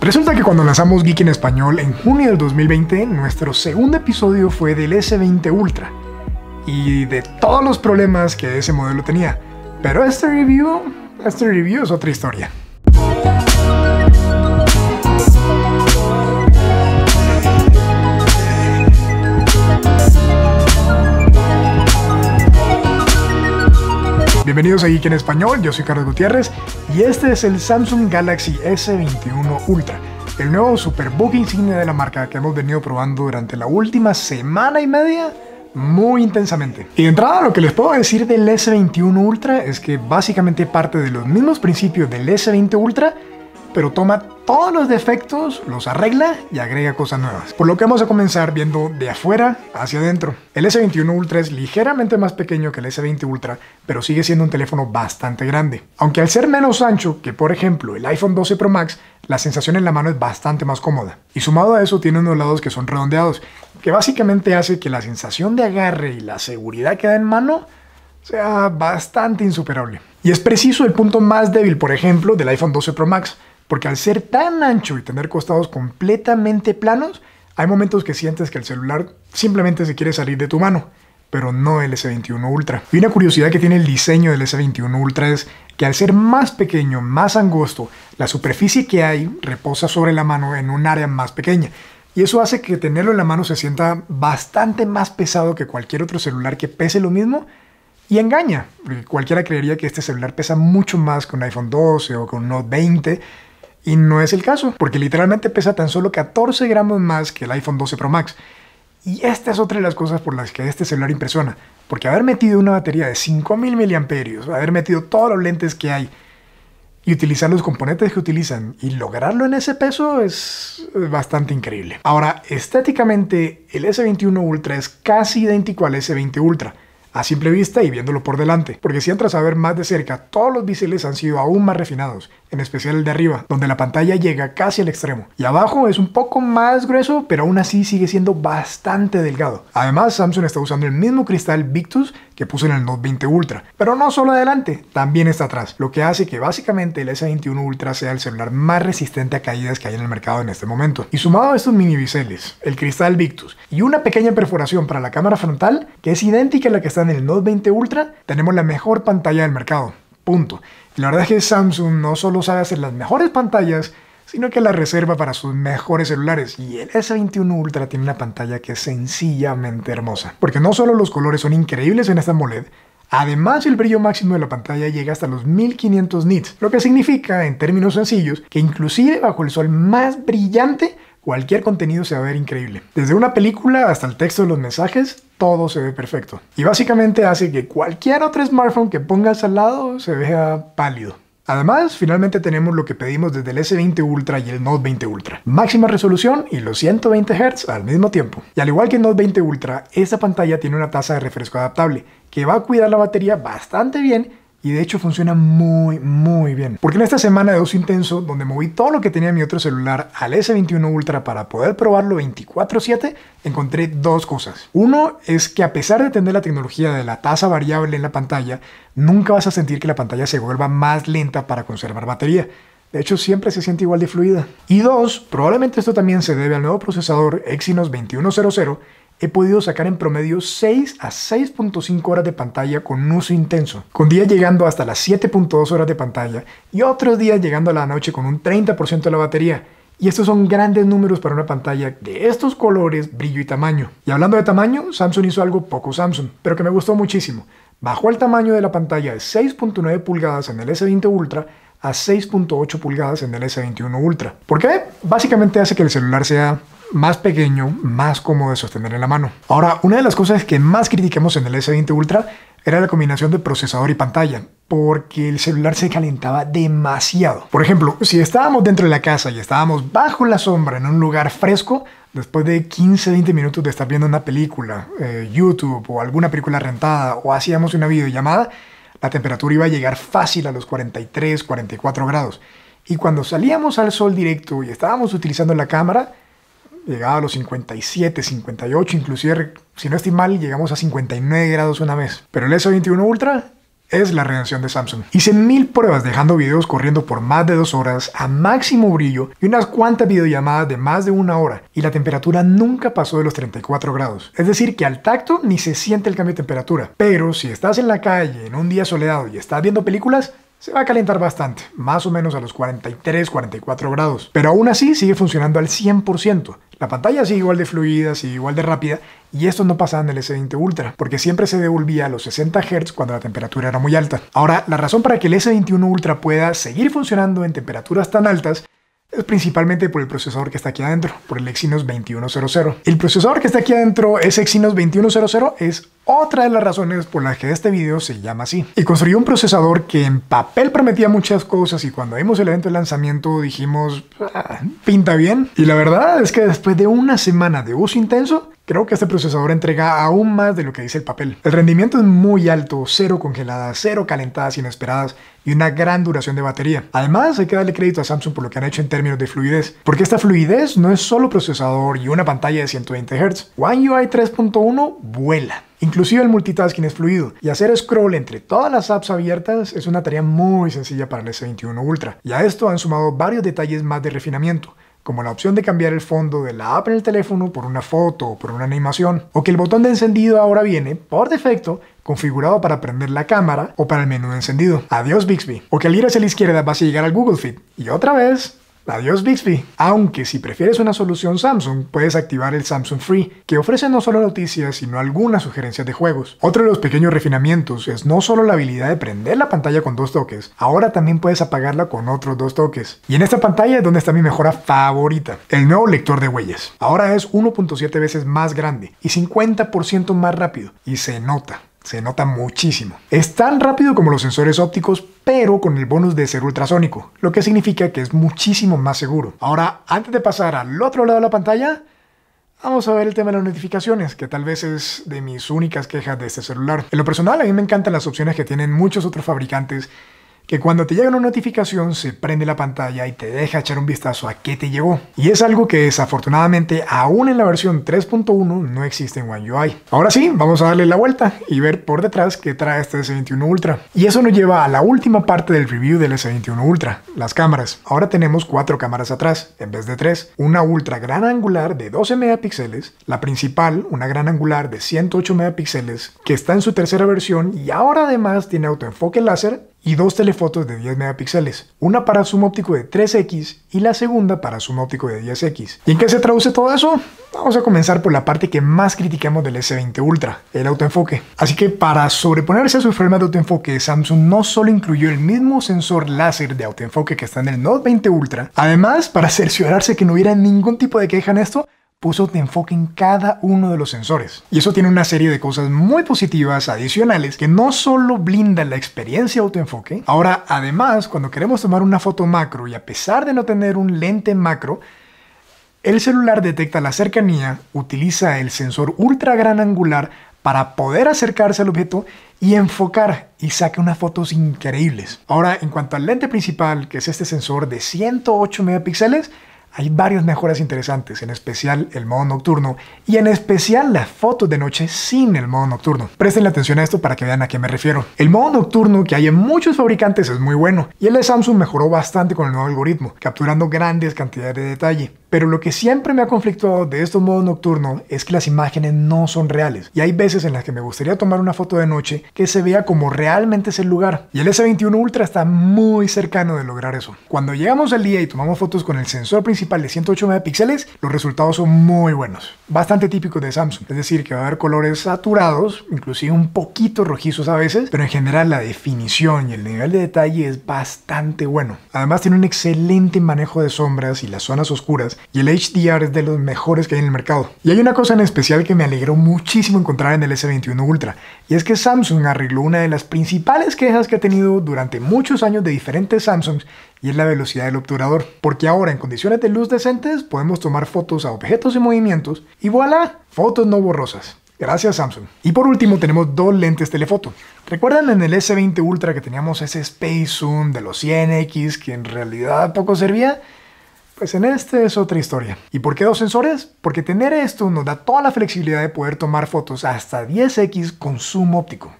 Resulta que cuando lanzamos Geek en Español en junio del 2020, nuestro segundo episodio fue del S20 Ultra y de todos los problemas que ese modelo tenía. Pero este review es otra historia. Bienvenidos a Geek en Español, yo soy Carlos Gutiérrez y este es el Samsung Galaxy S21 Ultra, el nuevo superbook insignia de la marca que hemos venido probando durante la última semana y media muy intensamente. Y de entrada lo que les puedo decir del S21 Ultra es que básicamente parte de los mismos principios del S20 Ultra, pero toma todos los defectos, los arregla y agrega cosas nuevas. Por lo que vamos a comenzar viendo de afuera hacia adentro. El S21 Ultra es ligeramente más pequeño que el S20 Ultra, pero sigue siendo un teléfono bastante grande. Aunque al ser menos ancho que por ejemplo el iPhone 12 Pro Max, la sensación en la mano es bastante más cómoda. Y sumado a eso tiene unos lados que son redondeados, que básicamente hace que la sensación de agarre y la seguridad que da en mano sea bastante insuperable. Y es preciso el punto más débil, por ejemplo, del iPhone 12 Pro Max, porque al ser tan ancho y tener costados completamente planos, hay momentos que sientes que el celular simplemente se quiere salir de tu mano, pero no el S21 Ultra. Y una curiosidad que tiene el diseño del S21 Ultra es que al ser más pequeño, más angosto, la superficie que hay reposa sobre la mano en un área más pequeña. Y eso hace que tenerlo en la mano se sienta bastante más pesado que cualquier otro celular que pese lo mismo. Y engaña, porque cualquiera creería que este celular pesa mucho más que un iPhone 12 o con un Note 20, y no es el caso, porque literalmente pesa tan solo 14 gramos más que el iPhone 12 Pro Max. Y esta es otra de las cosas por las que este celular impresiona, porque haber metido una batería de 5000 mAh, haber metido todos los lentes que hay y utilizar los componentes que utilizan y lograrlo en ese peso es bastante increíble. Ahora, estéticamente, el S21 Ultra es casi idéntico al S20 Ultra, a simple vista y viéndolo por delante, porque si entras a ver más de cerca, todos los biseles han sido aún más refinados, en especial el de arriba, donde la pantalla llega casi al extremo, y abajo es un poco más grueso, pero aún así sigue siendo bastante delgado. Además, Samsung está usando el mismo cristal Victus que puso en el Note 20 Ultra, pero no solo adelante, también está atrás, lo que hace que básicamente el S21 Ultra sea el celular más resistente a caídas que hay en el mercado en este momento. Y sumado a estos mini biseles, el cristal Victus y una pequeña perforación para la cámara frontal, que es idéntica a la que está en el Note 20 Ultra, tenemos la mejor pantalla del mercado. Punto. Y la verdad es que Samsung no solo sabe hacer las mejores pantallas, sino que las reserva para sus mejores celulares. Y el S21 Ultra tiene una pantalla que es sencillamente hermosa. Porque no solo los colores son increíbles en esta AMOLED, además el brillo máximo de la pantalla llega hasta los 1500 nits, lo que significa, en términos sencillos, que inclusive bajo el sol más brillante, cualquier contenido se va a ver increíble. Desde una película hasta el texto de los mensajes, todo se ve perfecto. Y básicamente hace que cualquier otro smartphone que pongas al lado se vea pálido. Además, finalmente tenemos lo que pedimos desde el S20 Ultra y el Note 20 Ultra. Máxima resolución y los 120 Hz al mismo tiempo. Y al igual que el Note 20 Ultra, esta pantalla tiene una tasa de refresco adaptable, que va a cuidar la batería bastante bien y de hecho funciona muy bien. Porque en esta semana de uso intenso, donde moví todo lo que tenía mi otro celular al S21 Ultra para poder probarlo 24/7, encontré dos cosas. Uno es que a pesar de tener la tecnología de la tasa variable en la pantalla, nunca vas a sentir que la pantalla se vuelva más lenta para conservar batería. De hecho, siempre se siente igual de fluida. Y dos, probablemente esto también se debe al nuevo procesador Exynos 2100. He podido sacar en promedio 6 a 6.5 horas de pantalla con uso intenso, con días llegando hasta las 7.2 horas de pantalla y otros días llegando a la noche con un 30% de la batería. Y estos son grandes números para una pantalla de estos colores, brillo y tamaño. Y hablando de tamaño, Samsung hizo algo poco Samsung, pero que me gustó muchísimo. Bajó el tamaño de la pantalla de 6.9 pulgadas en el S20 Ultra a 6.8 pulgadas en el S21 Ultra. ¿Por qué? Básicamente hace que el celular sea más pequeño, más cómodo de sostener en la mano. Ahora, una de las cosas que más criticamos en el S20 Ultra era la combinación de procesador y pantalla, porque el celular se calentaba demasiado. Por ejemplo, si estábamos dentro de la casa y estábamos bajo la sombra en un lugar fresco, después de 15-20 minutos de estar viendo una película, YouTube o alguna película rentada o hacíamos una videollamada, la temperatura iba a llegar fácil a los 43-44 grados. Y cuando salíamos al sol directo y estábamos utilizando la cámara, llegaba a los 57, 58, inclusive, si no estoy mal, llegamos a 59 grados una vez. Pero el S21 Ultra es la redención de Samsung. Hice 1000 pruebas dejando videos corriendo por más de 2 horas a máximo brillo y unas cuantas videollamadas de más de 1 hora y la temperatura nunca pasó de los 34 grados. Es decir que al tacto ni se siente el cambio de temperatura. Pero si estás en la calle en un día soleado y estás viendo películas, se va a calentar bastante, más o menos a los 43-44 grados. Pero aún así sigue funcionando al 100%. La pantalla sigue igual de fluida, sigue igual de rápida, y esto no pasaba en el S20 Ultra, porque siempre se devolvía a los 60 Hz cuando la temperatura era muy alta. Ahora, la razón para que el S21 Ultra pueda seguir funcionando en temperaturas tan altas es principalmente por el procesador que está aquí adentro, por el Exynos 2100. El procesador que está aquí adentro, ese Exynos 2100, es otra de las razones por las que este video se llama así. Y construyó un procesador que en papel prometía muchas cosas y cuando vimos el evento de lanzamiento dijimos, pinta bien. Y la verdad es que después de una semana de uso intenso, creo que este procesador entrega aún más de lo que dice el papel. El rendimiento es muy alto, 0 congeladas, 0 calentadas inesperadas y una gran duración de batería. Además, hay que darle crédito a Samsung por lo que han hecho en términos de fluidez, porque esta fluidez no es solo procesador y una pantalla de 120 Hz. One UI 3.1 vuela. Inclusive el multitasking es fluido y hacer scroll entre todas las apps abiertas es una tarea muy sencilla para el S21 Ultra. Y a esto han sumado varios detalles más de refinamiento, como la opción de cambiar el fondo de la app en el teléfono por una foto o por una animación, o que el botón de encendido ahora viene, por defecto, configurado para prender la cámara o para el menú de encendido. Adiós Bixby. O que al ir hacia la izquierda vas a llegar al Google Feed. Y otra vez, adiós Bixby. Aunque si prefieres una solución Samsung, puedes activar el Samsung Free, que ofrece no solo noticias, sino algunas sugerencias de juegos. Otro de los pequeños refinamientos es no solo la habilidad de prender la pantalla con 2 toques, ahora también puedes apagarla con otros 2 toques. Y en esta pantalla es donde está mi mejora favorita, el nuevo lector de huellas. Ahora es 1.7 veces más grande y 50% más rápido, y se nota muchísimo. Es tan rápido como los sensores ópticos, pero con el bonus de ser ultrasónico, lo que significa que es muchísimo más seguro. Ahora, antes de pasar al otro lado de la pantalla, vamos a ver el tema de las notificaciones, que tal vez es de mis únicas quejas de este celular. En lo personal, a mí me encantan las opciones que tienen muchos otros fabricantes, que cuando te llega una notificación se prende la pantalla y te deja echar un vistazo a qué te llegó. Y es algo que desafortunadamente aún en la versión 3.1 no existe en One UI. Ahora sí, vamos a darle la vuelta y ver por detrás qué trae este S21 Ultra. Y eso nos lleva a la última parte del review del S21 Ultra, las cámaras. Ahora tenemos 4 cámaras atrás, en vez de 3. Una ultra gran angular de 12 megapíxeles, la principal, una gran angular de 108 megapíxeles, que está en su tercera versión y ahora además tiene autoenfoque láser y 2 telefotos de 10 megapíxeles, una para zoom óptico de 3x y la segunda para zoom óptico de 10x. ¿Y en qué se traduce todo eso? Vamos a comenzar por la parte que más criticamos del S20 Ultra, el autoenfoque. Así que para sobreponerse a sus problemas de autoenfoque, Samsung no solo incluyó el mismo sensor láser de autoenfoque que está en el Note 20 Ultra, además, para cerciorarse que no hubiera ningún tipo de queja en esto, puso autoenfoque en cada uno de los sensores. Y eso tiene una serie de cosas muy positivas adicionales que no solo blindan la experiencia de autoenfoque. Ahora, además, cuando queremos tomar una foto macro y a pesar de no tener un lente macro, el celular detecta la cercanía, utiliza el sensor ultra gran angular para poder acercarse al objeto y enfocar y saca unas fotos increíbles. Ahora, en cuanto al lente principal, que es este sensor de 108 megapíxeles, hay varias mejoras interesantes, en especial el modo nocturno y en especial las fotos de noche sin el modo nocturno. Presten atención a esto para que vean a qué me refiero. El modo nocturno que hay en muchos fabricantes es muy bueno y el de Samsung mejoró bastante con el nuevo algoritmo, capturando grandes cantidades de detalle. Pero lo que siempre me ha conflictuado de estos modos nocturnos es que las imágenes no son reales y hay veces en las que me gustaría tomar una foto de noche que se vea como realmente es el lugar. Y el S21 Ultra está muy cercano de lograr eso. Cuando llegamos al día y tomamos fotos con el sensor principal de 108 megapíxeles, los resultados son muy buenos, bastante típicos de Samsung. Es decir, que va a haber colores saturados, inclusive un poquito rojizos a veces, pero en general la definición y el nivel de detalle es bastante bueno. Además tiene un excelente manejo de sombras y las zonas oscuras, y el HDR es de los mejores que hay en el mercado. Y hay una cosa en especial que me alegró muchísimo encontrar en el S21 Ultra, y es que Samsung arregló una de las principales quejas que ha tenido durante muchos años de diferentes Samsungs, y es la velocidad del obturador, porque ahora en condiciones de luz decentes podemos tomar fotos a objetos en movimientos y voilà, fotos no borrosas. Gracias Samsung. Y por último tenemos 2 lentes telefoto. ¿Recuerdan en el S20 Ultra que teníamos ese Space Zoom de los 100x que en realidad poco servía? Pues en este es otra historia. ¿Y por qué 2 sensores? Porque tener esto nos da toda la flexibilidad de poder tomar fotos hasta 10x con zoom óptico.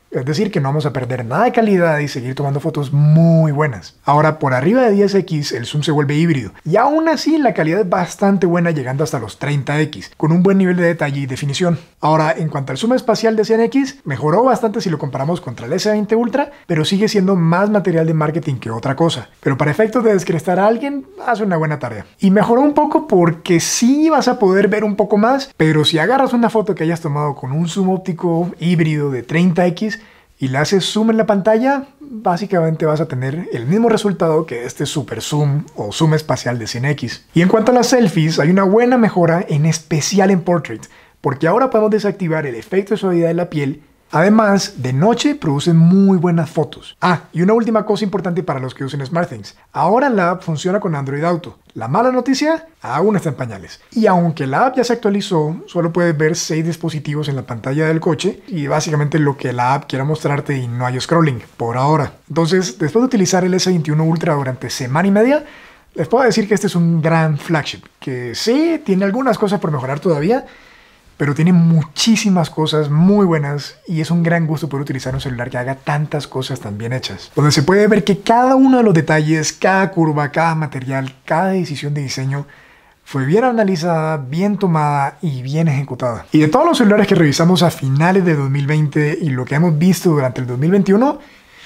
Es decir, que no vamos a perder nada de calidad y seguir tomando fotos muy buenas. Ahora, por arriba de 10x el zoom se vuelve híbrido y aún así la calidad es bastante buena, llegando hasta los 30x, con un buen nivel de detalle y definición. Ahora, en cuanto al zoom espacial de 100x, mejoró bastante si lo comparamos contra el S20 Ultra, pero sigue siendo más material de marketing que otra cosa. Pero para efectos de descrestar a alguien, hace una buena tarea. Y mejoró un poco porque sí vas a poder ver un poco más, pero si agarras una foto que hayas tomado con un zoom óptico híbrido de 30x y le haces zoom en la pantalla, básicamente vas a tener el mismo resultado que este super zoom o zoom espacial de 100x. Y en cuanto a las selfies, hay una buena mejora, en especial en portrait, porque ahora podemos desactivar el efecto de suavidad de la piel. Además, de noche producen muy buenas fotos. Y una última cosa importante para los que usen SmartThings. Ahora la app funciona con Android Auto. La mala noticia, aún está en pañales. Y aunque la app ya se actualizó, solo puedes ver 6 dispositivos en la pantalla del coche y básicamente lo que la app quiera mostrarte y no hay scrolling, por ahora. Entonces, después de utilizar el S21 Ultra durante semana y media, les puedo decir que este es un gran flagship, que sí, tiene algunas cosas por mejorar todavía, pero tiene muchísimas cosas muy buenas y es un gran gusto poder utilizar un celular que haga tantas cosas tan bien hechas. Donde se puede ver que cada uno de los detalles, cada curva, cada material, cada decisión de diseño fue bien analizada, bien tomada y bien ejecutada. Y de todos los celulares que revisamos a finales de 2020 y lo que hemos visto durante el 2021,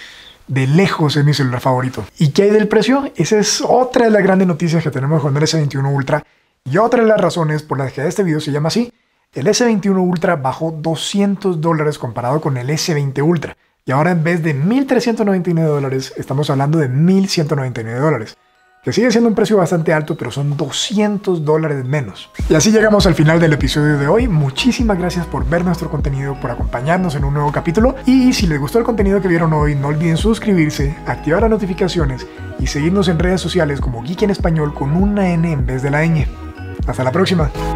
de lejos es mi celular favorito. ¿Y qué hay del precio? Esa es otra de las grandes noticias que tenemos con el S21 Ultra y otra de las razones por las que este video se llama así. El S21 Ultra bajó $200 comparado con el S20 Ultra. Y ahora en vez de $1,399, estamos hablando de $1,199. Que sigue siendo un precio bastante alto, pero son $200 menos. Y así llegamos al final del episodio de hoy. Muchísimas gracias por ver nuestro contenido, por acompañarnos en un nuevo capítulo. Y si les gustó el contenido que vieron hoy, no olviden suscribirse, activar las notificaciones y seguirnos en redes sociales como Geek en Español con una N en vez de la ñ. Hasta la próxima.